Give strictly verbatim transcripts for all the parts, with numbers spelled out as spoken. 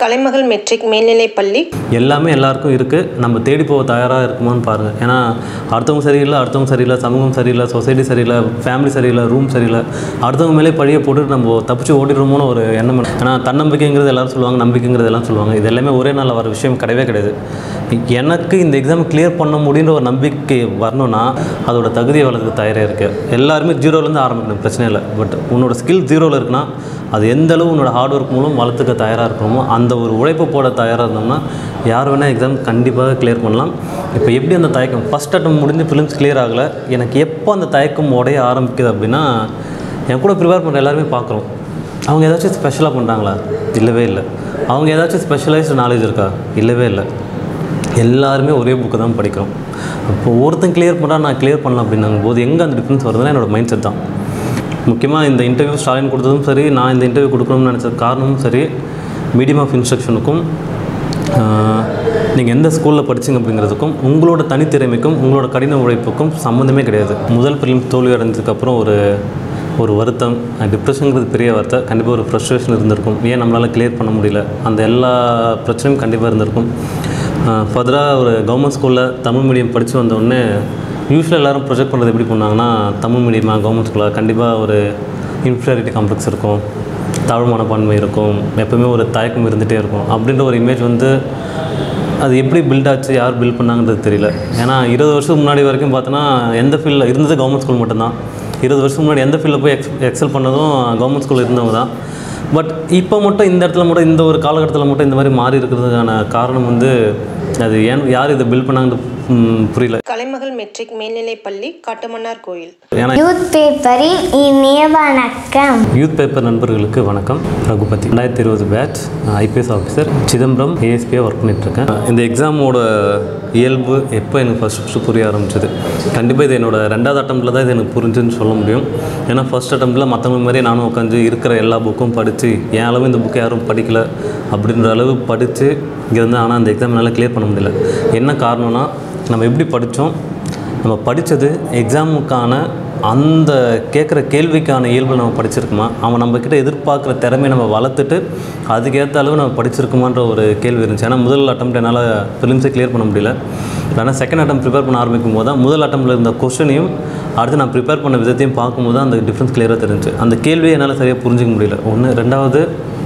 கலைமகள் matric மேல்நிலைப் பள்ளி எல்லாமே எல்லாருக்கும் இருக்குது. நம்ம தேடி போக தயாராக இருக்குமான்னு பாருங்கள். ஏன்னா அடுத்தவங்க சரியில்லை, அடுத்தவங்க சரியில்லை, சமூகம் சரியில்லை, சொசைட்டி சரியில்லை, ஃபேமிலி சரியில்லை, ரூம் சரியில்லை, அடுத்தவங்க மேலே பழியை போட்டு நம்ம தப்பிச்சு ஓடிடுறோமோன்னு ஒரு எண்ணம். ஏன்னா தன்னம்பிக்கைங்கிறது எல்லோரும் சொல்லுவாங்க, நம்பிக்கைங்கிறது எல்லாம் சொல்லுவாங்க. இது எல்லாமே ஒரே நாளில் வர விஷயம் கிடையவே கிடையாது. எனக்கு இந்த எக்ஸாம் கிளியர் பண்ண முடியுன்ற ஒரு நம்பிக்கை வரணும்னா அதோட தகுதியை வளர்த்துக்கு தயாராக இருக்குது. எல்லாருமே ஜீரோலேருந்து ஆரம்பிக்கணும், பிரச்சனை இல்லை. பட் உன்னோட ஸ்கில் ஜீரோவில் இருக்குன்னா அது எந்த அளவு உன்னோட ஹார்ட் ஒர்க் மூலம் வளர்த்துக்க தயாராக இருக்கணுமோ அந்த ஒரு உழைப்பு போட தயாராக இருந்தோம்னா யார் வேணால் எக்ஸாம் கண்டிப்பாக கிளியர் பண்ணலாம். இப்போ எப்படி அந்த தயக்கம் ஃபஸ்ட் அட்டம் முடிஞ்சு ஃபிலிம்ஸ் கிளியர் ஆகலை, எனக்கு எப்போ அந்த தயக்கம் உடைய ஆரம்பிக்குது அப்படின்னா என் கூட ப்ரிப்பேர் பண்ணுற எல்லாருமே பார்க்குறோம். அவங்க ஏதாச்சும் ஸ்பெஷலாக பண்ணுறாங்களா? இல்லவே இல்லை. அவங்க ஏதாச்சும் ஸ்பெஷலைஸ்டு நாலேஜ் இருக்கா? இல்லவே இல்லை. எல்லாருமே ஒரே புக்கு தான் படிக்கிறோம். அப்போது ஒருத்தன் கிளியர் பண்ணால் நான் கிளியர் பண்ணலாம் அப்படின்னும் போது எங்கே அந்த டிஃப்ரென்ஸ் வருதுன்னா என்னோடய மைண்ட் செட் தான். முக்கியமாக இந்த இன்டர்வியூ ஸ்டாலின் கொடுத்ததும் சரி, நான் இந்த இன்டர்வியூ கொடுக்கணும்னு நினச்ச காரணமும் சரி, மீடியம் ஆஃப் இன்ஸ்ட்ரக்ஷனுக்கும் நீங்கள் எந்த ஸ்கூலில் படிச்சிங்க அப்படிங்கிறதுக்கும் உங்களோட தனித்திறமைக்கும் உங்களோட கடின உழைப்புக்கும் சம்மந்தமே கிடையாது. முதல் பிலிம் தோல்வி அடைஞ்சதுக்கப்புறம் ஒரு ஒரு வருத்தம், டிப்ரெஷனுங்கிறது பெரிய வார்த்தை, கண்டிப்பாக ஒரு ஃப்ரஸ்ட்ரேஷன் இருந்திருக்கும். ஏன் நம்மளால் கிளியர் பண்ண முடியல, அந்த எல்லா பிரச்சனையும் கண்டிப்பாக இருந்திருக்கும். ஃபர்தராக ஒரு கவர்மெண்ட் ஸ்கூலில் தமிழ் மீடியம் படித்து வந்தோடனே யூஸ்வலாக எல்லோரும் ப்ரொஜெக்ட் பண்ணுறது எப்படி பண்ணாங்கன்னா, தமிழ் மீடியமாக கவர்மெண்ட் ஸ்கூலில் கண்டிப்பாக ஒரு இன்ஃபீரியாரிட்டி காம்ப்ளெக்ஸ் இருக்கும், தாழ்வு மனப்பான்மை இருக்கும், எப்போவுமே ஒரு தயக்கம் இருந்துகிட்டே இருக்கும் அப்படின்ற ஒரு இமேஜ் வந்து அது எப்படி பில்ட் ஆச்சு, யார் பில்ட் பண்ணாங்கன்றது தெரியல. ஏன்னா இருபது வருஷத்துக்கு முன்னாடி வரைக்கும் பார்த்தோன்னா எந்த ஃபீல்டில் இருந்தது கவர்மெண்ட் ஸ்கூல் மட்டும்தான். இருபது வருஷத்துக்கு முன்னாடி எந்த ஃபீல்டில் போய் எக்ஸ் எக்ஸல் பண்ணதும் கவர்மெண்ட் ஸ்கூலில் இருந்தவங்க தான். பட் இப்போ மட்டும் இந்த இடத்துல மட்டும் இந்த ஒரு காலகட்டத்தில் மட்டும் இந்த மாதிரி மாறி இருக்கிறதுக்கான காரணம் வந்து அது ஏன் யார் இதை பில்ட் பண்ணாங்கன்னு புரியல. கலைமகள் மெட்ரிக் மேல்நிலைப் பள்ளி காட்டுமன்னார் கோயில். யூத் பேப்பரின் இனிய வணக்கம். யூத் பேப்பர் நண்பர்களுக்கு வணக்கம். ரகுபதி, ரெண்டாயிரத்தி இருபது பேட்ச், ஐபிஎஸ் ஆஃபீஸர், சிதம்பரம் ஏஎஸ்பியாக ஒர்க் பண்ணிகிட்ருக்கேன். இந்த எக்ஸாமோட இயல்பு எப்போ எனக்கு ஃபஸ்ட் ஃபஸ்ட்டு புரிய ஆரம்பிச்சது, கண்டிப்பாக இது என்னோடய ரெண்டாவது அட்டம்ப்டில் தான் இது எனக்கு புரிஞ்சுன்னு சொல்ல முடியும். ஏன்னா ஃபஸ்ட் அட்டம்ப்டில் மற்றவங்க மாதிரியே நானும் உட்காந்து இருக்கிற எல்லா புக்கும் படித்து என் அளவு இந்த புக்கை யாரும் படிக்கலை அப்படின்ற அளவு படித்து இங்கே இருந்து, ஆனால் அந்த எக்ஸாம் என்னால் கிளியர் பண்ண முடியல. என்ன காரணம்னா நம்ம எப்படி படித்தோம், நம்ம படித்தது எக்ஸாமுக்கான அந்த கேட்குற கேள்விக்கான இயல்பு நம்ம படிச்சிருக்குமா, அவன் நம்மக்கிட்ட எதிர்பார்க்குற திறமையை நம்ம வளர்த்துட்டு அதுக்கேற்ற அளவு நம்ம படிச்சிருக்குமான்ற ஒரு கேள்வி இருந்துச்சு. ஏன்னா முதல் அட்டம்ப்ட் என்னால் ஃபிலிம்ஸை கிளியர் பண்ண முடியல. ஆனால் செகண்ட் அட்டம் ப்ரிப்பேர் பண்ண ஆரம்பிக்கும் போது தான் முதல் அட்டம்ப்டில் இருந்த கொஸ்டினையும் அடுத்து நான் ப்ரிப்பேர் பண்ண விதத்தையும் பார்க்கும்போது தான் அந்த டிஃப்ரென்ஸ் கிளியராக தெரிஞ்சு. அந்த கேள்வியை என்னால் சரியாக புரிஞ்சிக்க முடியல. ஒன்று. ரெண்டாவது,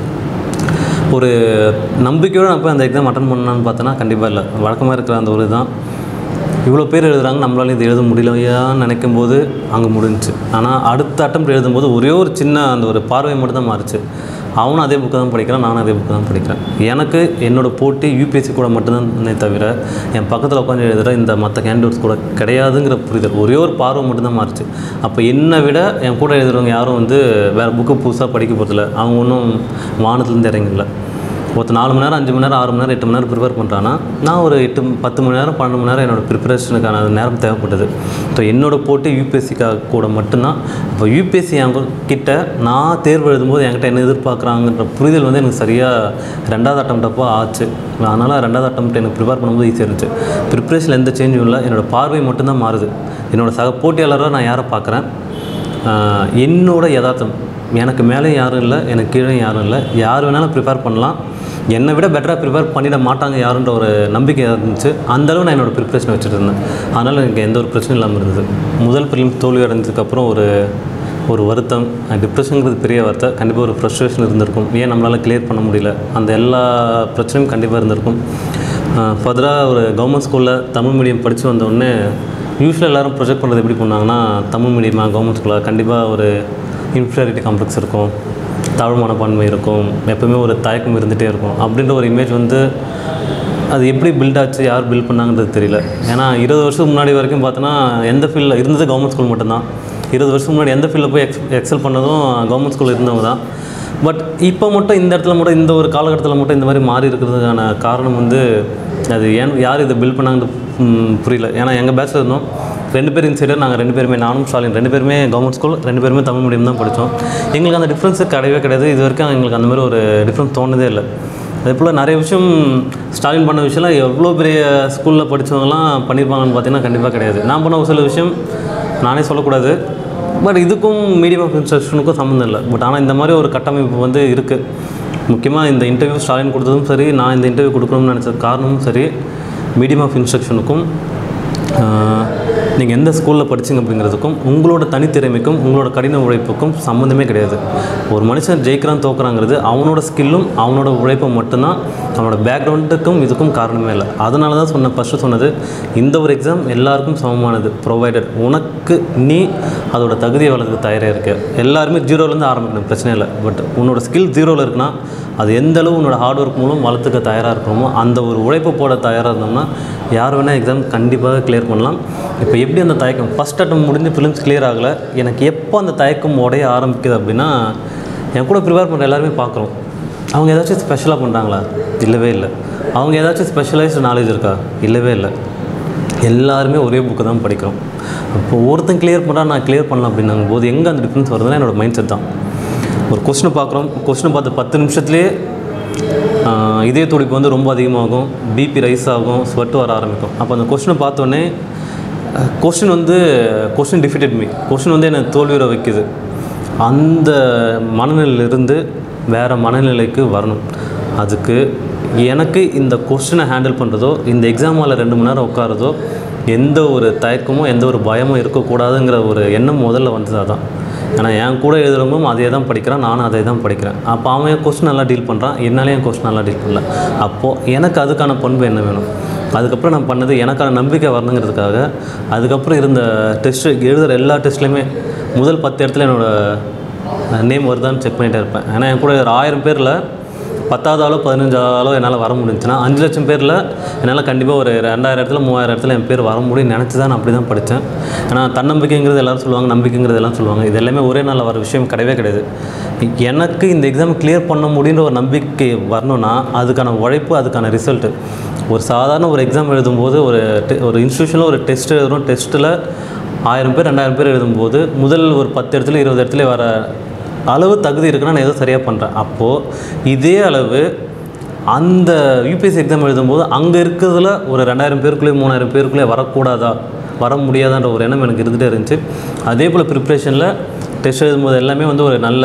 ஒரு நம்பிக்கையோடு நான் போய் அந்த எக்ஸாம் அட்டன் பண்ணான்னு பார்த்தோன்னா கண்டிப்பாக இல்லை. வழக்கமாக இருக்கிற அந்த ஒரு தான் இவ்வளோ பேர் எழுதுகிறாங்க, நம்மளால இது எழுத முடியலையான்னு நினைக்கும் போது அங்கே முடிஞ்சிச்சு. ஆனால் அடுத்த அட்டம்ப்ட் எழுதும்போது ஒரே ஒரு சின்ன அந்த ஒரு பார்வை மட்டும் தான் மாறிச்சு. அவனும் அதே புக்கை தான் படிக்கிறான், நானும் அதே புக்கை தான் படிக்கிறேன். எனக்கு என்னோடய போட்டி யூபிஎஸ்சி கூட மட்டும்தான் தவிர என் பக்கத்தில் உட்காந்து எழுதுகிற இந்த மற்ற கேண்டிடேட்ஸ் கூட கிடையாதுங்கிற புரிதல் ஒரே ஒரு பார்வை மட்டும்தான் மாறிச்சு. அப்போ என்னை விட என் கூட எழுதுகிறவங்க யாரும் வந்து வேறு புக்கு புதுசாக படிக்க போகிறதில்ல, அவங்க ஒன்றும் வானத்துலேருந்து இறங்கல. ஒருத்தர் நாலு மணி நேரம், அஞ்சு மணி நேரம், ஆறு மணி நேரம், எட்டு மணி நேரம் ப்ரிப்பேர் பண்ணுறான்னா நான் ஒரு எட்டு பத்து மணி நேரம், பன்னெண்டு மணி நேரம் என்னோடய ப்ரிப்பரேஷனுக்கான நேரம் தேவைப்பட்டது. ஸோ என்னோடய போட்டி யூபிஎஸ்சிக்காக கூட மட்டும்தான். இப்போ யூபிஎஸ்சி என் கிட்ட நான் தேர்வு எழுதும்போது என்கிட்ட என்ன எதிர்பார்க்குறாங்கன்ற புரிதல் வந்து எனக்கு சரியாக ரெண்டாவது அட்டம்ப்டப்போ ஆச்சு. அதனால் ரெண்டாவது அட்டம்ப்ட் எனக்கு ப்ரிப்பேர் பண்ணும்போது ஈஸியாக இருந்துச்சு. ப்ரிப்பரேஷனில் எந்த சேஞ்சும் இல்லை, என்னோடய பார்வை மட்டும்தான் மாறுது. என்னோடய சக போட்டியாளராக நான் யாரை பார்க்குறேன், என்னோடய யதார்த்தம், எனக்கு மேலே யாரும் இல்லை, எனக்கு கீழே யாரும் இல்லை, யார் வேணாலும் ப்ரிப்பேர் பண்ணலாம், என்னை விட பெட்டராக ப்ரிப்பேர் பண்ணிட மாட்டாங்க யாருன்ற ஒரு நம்பிக்கை இருந்துச்சு. அந்தளவு நான் என்னோடய ப்ரிப்ரேஷன் வச்சுட்டு இருந்தேன். அதனால் எனக்கு எந்த ஒரு பிரச்சனையும் இல்லாமல் இருந்தது. முதல் பிலிம் தோல்வி அடைஞ்சதுக்கப்புறம் ஒரு ஒரு வருத்தம், டிப்ரெஷனுங்கிறது பெரிய வார்த்தை, கண்டிப்பாக ஒரு ஃப்ரஸ்ட்ரேஷன் இருந்திருக்கும். ஏன் நம்மளால் கிளியர் பண்ண முடியல, அந்த எல்லா பிரச்சனையும் கண்டிப்பாக இருந்திருக்கும். ஃபர்தராக ஒரு கவர்மெண்ட் ஸ்கூலில் தமிழ் மீடியம் படித்து வந்தோடனே யூஸ்வலாக எல்லோரும் ப்ரொஜெக்ட் பண்ணுறது எப்படி பண்ணாங்கன்னா, தமிழ் மீடியமாக கவர்மெண்ட் ஸ்கூலில் கண்டிப்பாக ஒரு இன்ஃபீரியாரிட்டி காம்ப்ளெக்ஸ் இருக்கும், தாழ்வு மனப்பான்மை இருக்கும், எப்போவுமே ஒரு தயக்கம் இருந்துகிட்டே இருக்கும் அப்படின்ற ஒரு இமேஜ் வந்து அது எப்படி பில்ட் ஆச்சு, யார் பில்ட் பண்ணாங்கன்றது தெரியல. ஏன்னா இருபது வருஷத்துக்கு முன்னாடி வரைக்கும் பார்த்தோன்னா எந்த ஃபீல்டில் இருந்தது கவர்மெண்ட் ஸ்கூல் மட்டும்தான். இருபது வருஷத்துக்கு முன்னாடி எந்த ஃபீல்டில் போய் எக்ஸ் எக்ஸல் பண்ணதும் கவர்மெண்ட் ஸ்கூலில் இருந்தவங்க தான். பட் இப்போ மட்டும் இந்த இடத்துல மட்டும் இந்த ஒரு காலகட்டத்தில் மட்டும் இந்த மாதிரி மாறி இருக்கிறதுக்கான காரணம் வந்து அது ஏன் யார் இதை பில்ட் பண்ணாங்கன்னு புரியல. ஏன்னா எங்கள் பேட்சில் இருந்தோம் ரெண்டு பேர் இன்சைடர், நாங்கள் ரெண்டு பேருமே, நானும் ஸ்டாலின் ரெண்டு பேருமே கவர்மெண்ட் ஸ்கூல், ரெண்டு பேருமே தமிழ் மீடியம் தான் படித்தோம். எங்களுக்கு அந்த டிஃப்ரென்ஸு கிடையவே கிடையாது. இது வரைக்கும் எங்களுக்கு அந்த மாதிரி ஒரு டிஃப்ரென்ஸ் தோணுதே இல்லை. அதே போல் நிறைய விஷயம் ஸ்டாலின் பண்ண விஷயம்லாம் எவ்வளோ பெரிய ஸ்கூலில் படித்தவங்கலாம் பண்ணியிருப்பாங்கன்னு பார்த்தீங்கன்னா கண்டிப்பாக கிடையாது. நான் பண்ண ஒரு சில விஷயம் நானே சொல்லக்கூடாது, பட் இதுக்கும் மீடியம் ஆஃப் இன்ஸ்ட்ரக்ஷனுக்கும் சம்மந்தம் இல்லை. பட் ஆனால் இந்த மாதிரி ஒரு கட்டமைப்பு வந்து இருக்குது. முக்கியமாக இந்த இன்டர்வியூ ஸ்டாலின் கொடுத்ததும் சரி, நான் இந்த இன்டர்வியூ கொடுக்கணும்னு நினச்ச காரணமும் சரி, மீடியம் ஆஃப் இன்ஸ்ட்ரக்ஷனுக்கும் நீங்கள் எந்த ஸ்கூலில் படிச்சிங்க அப்படிங்கிறதுக்கும் உங்களோட தனித்திறமைக்கும் உங்களோட கடின உழைப்புக்கும் சம்மந்தமே கிடையாது. ஒரு மனுஷன் ஜெயிக்கிறான் தோக்குறாங்கிறது அவனோட ஸ்கில்லும் அவனோட உழைப்பும் மட்டும்தான், அவனோட பேக்ரவுண்டுக்கும் இதுக்கும் காரணமே இல்லை. அதனால தான் சொன்ன ஃபஸ்ட்டு சொன்னது, இந்த ஒரு எக்ஸாம் எல்லாருக்கும் சமமானது, ப்ரொவைடட் உனக்கு நீ அதோட தகுதியை வளர்த்துக்கு தயாராக இருக்க. எல்லாருமே ஜீரோலேருந்து ஆரம்பிக்கணும், பிரச்சனை இல்லை. பட் உன்னோட ஸ்கில் ஜீரோவில் இருக்குன்னா அது எந்த அளவு உன்னோட ஹார்ட் ஒர்க் மூலம் வளர்த்துக்க தயாராக இருக்கணுமோ அந்த ஒரு உழைப்பு போட தயாராக இருந்தோம்னா யார் வேணால் எக்ஸாம் கண்டிப்பாக கிளியர் பண்ணலாம். இப்போ எப்படி அந்த தயக்கம் ஃபஸ்ட் அட்டம் முடிஞ்சு ஃபிலிம்ஸ் கிளியர் ஆகலை, எனக்கு எப்போ அந்த தயக்கம் உடைய ஆரம்பிக்குது அப்படின்னா, என் கூட ப்ரிப்பேர் பண்ணுற எல்லாருமே பார்க்குறோம். அவங்க ஏதாச்சும் ஸ்பெஷலாக பண்ணுறாங்களா? இல்லவே இல்லை. அவங்க ஏதாச்சும் ஸ்பெஷலைஸ்டு நாலேஜ் இருக்கா? இல்லவே இல்லை. எல்லாருமே ஒரே புக்கு தான் படிக்கிறோம். அப்போது ஒருத்தன் கிளியர் பண்ணால் நான் கிளியர் பண்ணலாம் அப்படின்னும் போது எங்கே அந்த டிஃப்ரென்ஸ் வருதுன்னா என்னோடய மைண்ட் செட் தான். ஒரு கொஸ்டினை பார்க்குறோம், கொஸ்டினை பார்த்து பத்து நிமிஷத்துலேயே இதே துடிப்பு வந்து ரொம்ப அதிகமாகும், பிபி ரைஸ் ஆகும், ஸ்வெட் வர ஆரம்பிக்கும். அப்போ அந்த கொஸ்டினை பார்த்தோன்னே கொஸ்டின் வந்து கொஸ்டின் டிஃபிட்டட் மீ, கொஸ்டின் வந்து என்னை தோல்வியுற வைக்குது. அந்த மனநிலையிலிருந்து வேறு மனநிலைக்கு வரணும். அதுக்கு எனக்கு இந்த கொஸ்டினை ஹேண்டில் பண்ணுறதோ, இந்த எக்ஸாம் ஹாலில் ரெண்டு மணி நேரம் உட்காரதோ எந்த ஒரு தயக்கமோ எந்த ஒரு பயமும் இருக்கக்கூடாதுங்கிற ஒரு எண்ணம் முதல்ல வந்தது. அதான் ஏன்னா என் கூட எழுதுறவங்களும் அதே தான் படிக்கிறான், நானும் அதே தான் படிக்கிறேன். அப்போ அவன் என் கொஸ்டின் நல்லா டீல் பண்ணுறான், என்னாலே என் கொஸ்டின் நல்லா டீல் பண்ணல. அப்போது எனக்கு அதுக்கான பண்பு என்ன வேணும்? அதுக்கப்புறம் நான் பண்ணது எனக்கான நம்பிக்கை வரணுங்கிறதுக்காக அதுக்கப்புறம் இருந்த டெஸ்ட்டு எழுதுகிற எல்லா டெஸ்ட்லேயுமே முதல் பத்து இடத்துல என்னோடய நேம் வருதான்னு செக் பண்ணிகிட்டே இருப்பேன். ஏன்னா என் கூட ஒரு ஆயிரம் பேரில் பத்தாவது ஆளோ பதினஞ்சாவது ஆளோ என்னால் வர முடிஞ்சுன்னா அஞ்சு லட்சம் பேரில் என்னால் கண்டிப்பாக ஒரு ரெண்டாயிரம் இடத்துல மூவாயிரம் இடத்துல என் பேர் வர முடியும்னு நினச்சி தான் நான் அப்படி தான் படித்தேன். ஏன்னா தன்னம்பிக்கைங்கிறது எல்லோரும் சொல்லுவாங்க, நம்பிக்கைங்கிறது எல்லாம் சொல்லுவாங்க. இது எல்லாமே ஒரே நாளில் வர விஷயம் கிடையவே கிடையாது. எனக்கு இந்த எக்ஸாம் கிளியர் பண்ண முடியுன்ற ஒரு நம்பிக்கை வரணும்னா அதுக்கான உழைப்பு, அதுக்கான ரிசல்ட்டு. ஒரு சாதாரண ஒரு எக்ஸாம் எழுதும்போது ஒரு ஒரு இன்ஸ்டியூஷனில் ஒரு டெஸ்ட் எழுதுகிறோம், டெஸ்ட்டில் ஆயிரம் பேர் ரெண்டாயிரம் பேர் எழுதும்போது முதல் ஒரு பத்து இடத்துல இருபது இடத்துல வர அளவு தகுதி இருக்குன்னா நான் ஏதோ சரியாக பண்ணுறேன். அப்போது இதே அளவு அந்த யூபிஎஸ்சி எக்ஸாம் எழுதும்போது அங்கே இருக்கிறதுல ஒரு ரெண்டாயிரம் பேருக்குள்ளே மூணாயிரம் பேருக்குள்ளே வரக்கூடாதா, வர முடியாதான்ற ஒரு எண்ணம் எனக்கு இருந்துகிட்டே இருந்துச்சு. அதே போல் ப்ரிப்ரேஷனில் டெஸ்ட் எழுதும்போது எல்லாமே வந்து ஒரு நல்ல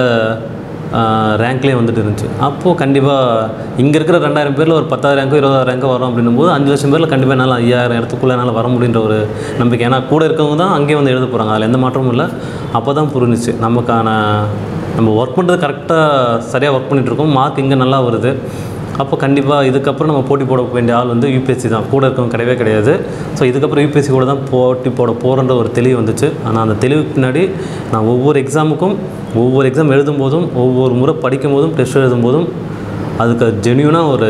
ரேங்க்லேயே வந்துட்டு இருந்துச்சு. அப்போது கண்டிப்பாக இங்கே இருக்கிற ரெண்டாயிரம் பேரில் ஒரு பத்தாயிரம் ரேங்கோ இருபதாயிரம் ரேங்கோ வரும் அப்படின்னும் போது அஞ்சு லட்சம் பேரில் கண்டிப்பாக என்னால் ஐயாயிரம் இடத்துக்குள்ளே என்னால் வர முடியுன்ற ஒரு நம்பிக்கை. ஏன்னா கூட இருக்கவங்க தான் அங்கேயே வந்து எழுத போகிறாங்க, அதில் எந்த மாற்றமும் இல்லை. அப்போ தான் புரிஞ்சிச்சு நமக்கான நம்ம ஒர்க் பண்ணுறது கரெக்டாக சரியாக ஒர்க் பண்ணிகிட்ருக்கோம், மார்க் இங்கே நல்லா வருது. அப்போ கண்டிப்பாக இதுக்கப்புறம் நம்ம போட்டி போட வேண்டிய ஆள் வந்து யூபிஎஸ்சி தான், கூட இருக்கவங்க கிடையவே கிடையாது. ஸோ இதுக்கப்புறம் யூபிஎஸ்சி கூட தான் போட்டி போட போகிறன்ற ஒரு தெளிவு வந்துச்சு. ஆனால் அந்த தெளிவுக்கு பின்னாடி நான் ஒவ்வொரு எக்ஸாமுக்கும் ஒவ்வொரு எக்ஸாம் எழுதும்போதும் ஒவ்வொரு முறை படிக்கும் போதும் டெஸ்ட் எழுதும்போதும் அதுக்கு ஜென்யூனாக ஒரு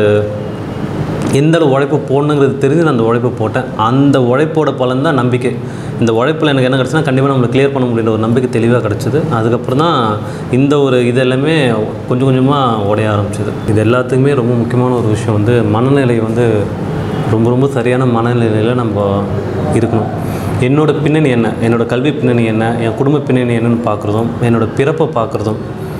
எந்த அளவு உழைப்பு போடணுங்கிறது தெரிஞ்சு நான் அந்த உழைப்பு போட்டேன். அந்த உழைப்போட பலன் தான் நம்பிக்கை. இந்த உழைப்பில் எனக்கு என்ன கிடச்சுன்னா கண்டிப்பாக நம்மளை கிளியர் பண்ண முடியுற ஒரு நம்பிக்கை தெளிவாக கிடச்சிது. அதுக்கப்புறம் தான் இந்த ஒரு இது எல்லாமே கொஞ்சம் கொஞ்சமாக உடைய ஆரம்பிச்சிது. இது எல்லாத்துக்குமே ரொம்ப முக்கியமான ஒரு விஷயம் வந்து மனநிலை வந்து ரொம்ப ரொம்ப சரியான மனநிலையில் நம்ம இருக்கணும். என்னோடய பின்னணி என்ன, என்னோடய கல்வி பின்னணி என்ன, என் குடும்ப பின்னணி என்னன்னு பார்க்குறதும், என்னோடய பிறப்பை பார்க்குறதும்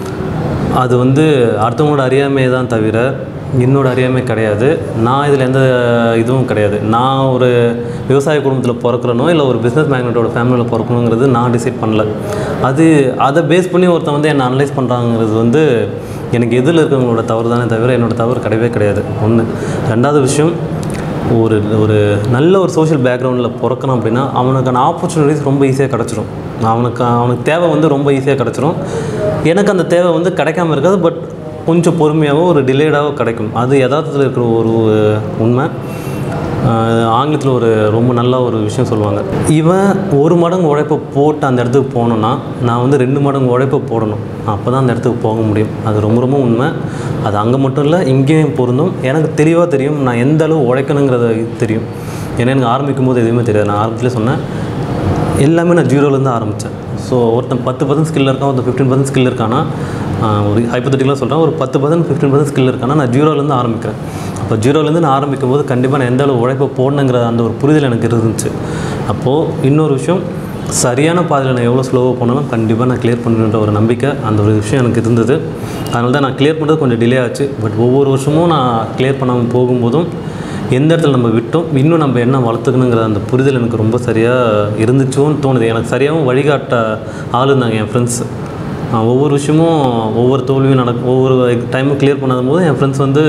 அது வந்து அடுத்தவங்களோட அறியாமையை தான் தவிர என்னோட அறியாமை கிடையாது. நான் இதில் எந்த இதுவும் கிடையாது. நான் ஒரு விவசாய குடும்பத்தில் பிறக்கிறனோ இல்லை ஒரு பிஸ்னஸ் மேக்னெட்டோட ஃபேமிலியில் பிறக்கணுங்கிறது நான் டிசைட் பண்ணல. அது அதை பேஸ் பண்ணி ஒருத்தன் வந்து என்னை அனலைஸ் பண்ணுறாங்கிறது வந்து எனக்கு எதில் இருக்கிறவங்களோட தவறு தானே தவிர என்னோடய தவறு கிடையவே கிடையாது. ஒன்று. ரெண்டாவது விஷயம், ஒரு ஒரு நல்ல ஒரு சோஷியல் பேக்ரவுண்டில் பிறக்கணும் அப்படின்னா அவனுக்கான ஆப்பர்ச்சுனிட்டிஸ் ரொம்ப ஈஸியாக கிடச்சிரும். அவனுக்கு அவனுக்கு தேவை வந்து ரொம்ப ஈஸியாக கிடச்சிரும். எனக்கு அந்த தேவை வந்து கிடைக்காம இருக்காது, பட் கொஞ்சம் பொறுமையாகவோ ஒரு டிலேடாகவோ கிடைக்கும். அது யதார்த்தத்தில் இருக்கிற ஒரு உண்மை. ஆங்கிலத்தில் ஒரு ரொம்ப நல்ல ஒரு விஷயம் சொல்லுவாங்க, இவன் ஒரு மடங்கு உழைப்பை போட்டு அந்த இடத்துக்கு போகணுன்னா நான் வந்து ரெண்டு மடங்கு உழைப்பை போடணும், அப்போ தான் அந்த இடத்துக்கு போக முடியும். அது ரொம்ப ரொம்ப உண்மை. அது அங்கே மட்டும் இல்லை, இங்கேயும் பொருந்தும். எனக்கு தெளிவாக தெரியும் நான் எந்த அளவு உழைக்கணுங்கிறத தெரியும். ஏன்னா எனக்கு ஆரம்பிக்கும் போது எதுவுமே தெரியாது. நான் ஆரம்பத்தில் சொன்னேன் எல்லாமே நான் ஜீரோலேருந்து ஆரம்பித்தேன். ஸோ ஒருத்தன் பத்து பர்சன்ட் ஸ்கில் இருக்கான், ஒருத்தன் ஃபிஃப்டீன் பர்சன்ட் ஸ்கில் இருக்கானா, ஒரு ஹைப்போதெட்டிக்கலாக சொல்கிறேன், ஒரு பத்து பர்சன்ட் ஃபிஃப்டீன் பர்சன்ட் ஸ்கில் இருக்கானா நான் ஜீரோலேருந்து ஆரம்பிக்கிறேன். அப்போ ஜீரோலேருந்து நான் ஆரம்பிக்கும் போது கண்டிப்பாக நான் எந்த அளவு உழைப்பை போடணுங்கிற அந்த ஒரு புரிதல் எனக்கு இருந்துச்சு. அப்போது இன்னொரு விஷயம், சரியான பாதையில் நான் எவ்வளோ ஸ்லோவாக போனாலும் கண்டிப்பாக நான் கிளியர் பண்ணுற ஒரு நம்பிக்கை அந்த ஒரு விஷயம் எனக்கு இருந்தது. அதனால தான் நான் கிளியர் பண்ணுறது கொஞ்சம் டிலே ஆச்சு. பட் ஒவ்வொரு வருஷமும் நான் கிளியர் பண்ணாமல் போகும்போதும் எந்த இடத்துல நம்ம விட்டோம், இன்னும் நம்ம என்ன வளர்த்துக்கணுங்கிற அந்த புரிதல் எனக்கு ரொம்ப சரியாக இருந்துச்சோன்னு தோணுது. எனக்கு சரியாகவும் வழிகாட்ட ஆள் இருந்தாங்க என் ஃப்ரெண்ட்ஸ். ஒவ்வொரு விஷயமும் ஒவ்வொரு தோல்வியும் நடக்கும். ஒவ்வொரு டைமும் கிளியர் பண்ணாத போது என் ஃப்ரெண்ட்ஸ் வந்து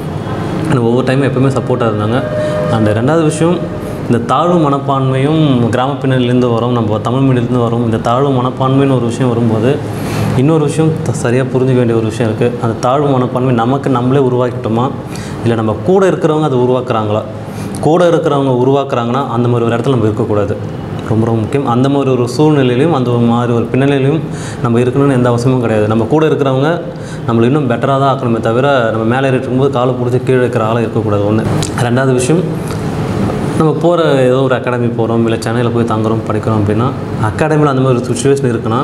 எனக்கு ஒவ்வொரு டைமும் எப்போயுமே சப்போர்ட்டாக இருந்தாங்க. அந்த ரெண்டாவது விஷயம், இந்த தாழ்வு மனப்பான்மையும் கிராம பின்னணியிலேருந்து வரும், நம்ம தமிழ் மீடியத்துலேருந்து வரும். இந்த தாழ்வு மனப்பான்மைன்னு ஒரு விஷயம் வரும்போது இன்னொரு விஷயம் சரியாக புரிஞ்சுக்க வேண்டிய ஒரு விஷயம் இருக்குது. அந்த தாழ்வு மனப்பான்மை நமக்கு நம்மளே உருவாக்கிட்டோமா, இல்லை நம்ம கூட இருக்கிறவங்க அதை உருவாக்குறாங்களா? கூட இருக்கிறவங்க உருவாக்குறாங்கன்னா அந்த மாதிரி ஒரு இடத்துல நம்ம இருக்கக்கூடாது. ரொம்ப ரொம்ப முக்கியம். அந்த மாதிரி ஒரு சூழ்நிலையிலையும் அந்த ஒரு மாதிரி ஒரு பின்னணியிலையும் நம்ம இருக்கணும்னு எந்த அவசியமும் கிடையாது. நம்ம கூட இருக்கிறவங்க நம்மளை இன்னும் பெட்டராக தான் ஆக்கணுமே தவிர நம்ம மேலே இருக்கும்போது காலை பிடிச்சி கீழே இருக்கிற ஆளாக இருக்கக்கூடாது. ஒன்று. ரெண்டாவது விஷயம், நம்ம போகிற ஏதோ ஒரு அகாடமி போகிறோம், இல்லை சென்னையில் போய் தங்குறோம் படிக்கிறோம் அப்படின்னா அகாடமியில் அந்த மாதிரி ஒரு சுச்சுவேஷன் இருக்குன்னா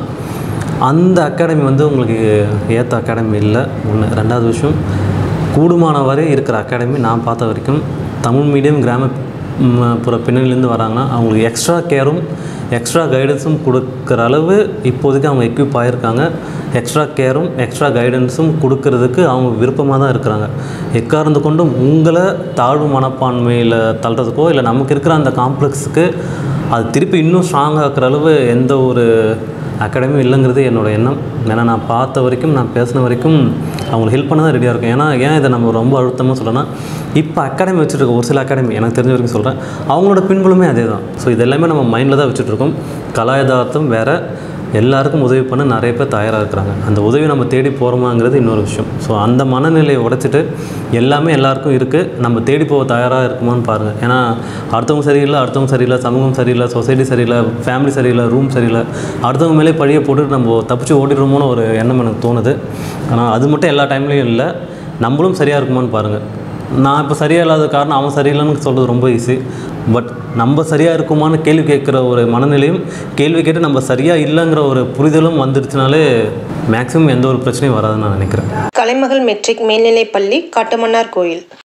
அந்த அகாடமி வந்து உங்களுக்கு ஏற்ற அகாடமி இல்லை. ஒன்று. ரெண்டாவது விஷயம், கூடுமான வரை இருக்கிற அகாடமி நான் பார்த்த வரைக்கும் தமிழ் மீடியம் கிராமப்புற பின்னணியிலேருந்து வராங்கன்னா அவங்களுக்கு எக்ஸ்ட்ரா கேரும் எக்ஸ்ட்ரா கைடன்ஸும் கொடுக்குற அளவு இப்போதைக்கு அவங்க எக்யூப் ஆகியிருக்காங்க. எக்ஸ்ட்ரா கேரும் எக்ஸ்ட்ரா கைடன்ஸும் கொடுக்கறதுக்கு அவங்க விருப்பமாக தான் இருக்கிறாங்க. எக்காரணத்து கொண்டும் உங்களை தாழ்வு மனப்பான்மையில் தள்ளுறதுக்கோ இல்லை நமக்கு இருக்கிற அந்த காம்ப்ளெக்ஸுக்கு அது திருப்பி இன்னும் ஸ்ட்ராங் ஆக்குற அளவு எந்த ஒரு அகாடமியும் இல்லைங்கிறது என்னோடய எண்ணம். ஏன்னா நான் பார்த்த வரைக்கும், நான் பேசின வரைக்கும் அவங்களுக்கு ஹெல்ப் பண்ண தான் ரெடியாக இருக்கும். ஏன்னா ஏன் இதை நம்ம ரொம்ப அழுத்தமாக சொல்லணும்னா, இப்போ அகாடமி வச்சுருக்க ஒரு சில அகாடமி எனக்கு தெரிஞ்ச வரைக்கும் சொல்கிறேன், அவங்களோட பின்புலமே அதே தான். ஸோ இது எல்லாமே நம்ம மைண்டில் தான் வச்சுட்ருக்கோம். கலா யதார்த்தம் வேறு, எல்லாருக்கும் உதவி பண்ண நிறைய பேர் தயாராக இருக்கிறாங்க. அந்த உதவி நம்ம தேடி போகிறோமாங்கிறது இன்னொரு விஷயம். ஸோ அந்த மனநிலையை உடைச்சிட்டு எல்லாமே எல்லாருக்கும் இருக்குது, நம்ம தேடி போக தயாராக இருக்குமான்னு பாருங்கள். ஏன்னா அடுத்தவங்க சரியில்லை, அடுத்தவங்க சரியில்லை, சமூகம் சரியில்லை, சொசைட்டி சரியில்லை, ஃபேமிலி சரியில்லை, ரூம் சரியில்லை, அடுத்தவங்க மேலே பழியை போட்டுட்டு நம்ம தப்பிச்சு ஓடிடுறோமோன்னு ஒரு எண்ணம் எனக்கு தோணுது. ஆனால் அது மட்டும் எல்லா டைம்லேயும் இல்லை, நம்மளும் சரியாக இருக்குமான்னு பாருங்கள். நான் இப்போ சரியாக இல்லாத காரணம் அவன் சரியில்லைன்னு சொல்கிறது ரொம்ப ஈஸி. பட் நம்ம சரியாக இருக்குமான்னு கேள்வி கேட்குற ஒரு மனநிலையும், கேள்வி கேட்டு நம்ம சரியாக இல்லைங்கிற ஒரு புரிதலும் வந்துடுச்சுனாலே மேக்ஸிமம் எந்த ஒரு பிரச்சனையும் வராதுன்னு நான் நினைக்கிறேன். கலைமகள் மெட்ரிக் மேல்நிலைப்பள்ளி காட்டுமன்னார் கோயில்.